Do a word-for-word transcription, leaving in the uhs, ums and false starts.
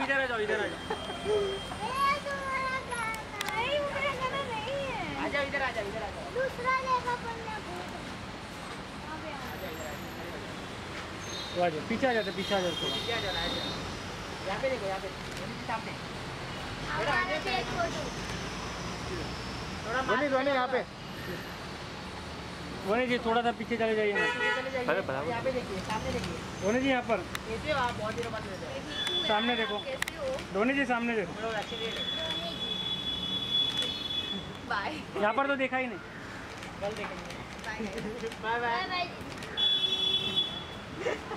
इधर आ जाओ, इधर आ जाओ। आ जाओ इधर, आ जाओ इधर, आ जाओ। दूसरा लेगा पन्ना। आ जाओ, पीछे आ जाते, पीछे आ जाओ, पीछे आ जाओ, आ जाओ। यहाँ पे देखो, यहाँ पे सामने। ध्वनि ध्वनि यहाँ पे। ध्वनि जी थोड़ा सा पीछे चले जाइए ना। अरे बराबर। यहाँ पे देखिए, सामने देखिए। ध्वनि जी यहाँ पर। कैसे हो आप? बहुत देर बाद रहते हो। सामने देखो। ध्वनि जी सामने देखो। बाय। यहाँ पर तो देखा ही नहीं। कल देखेंगे। Bye bye.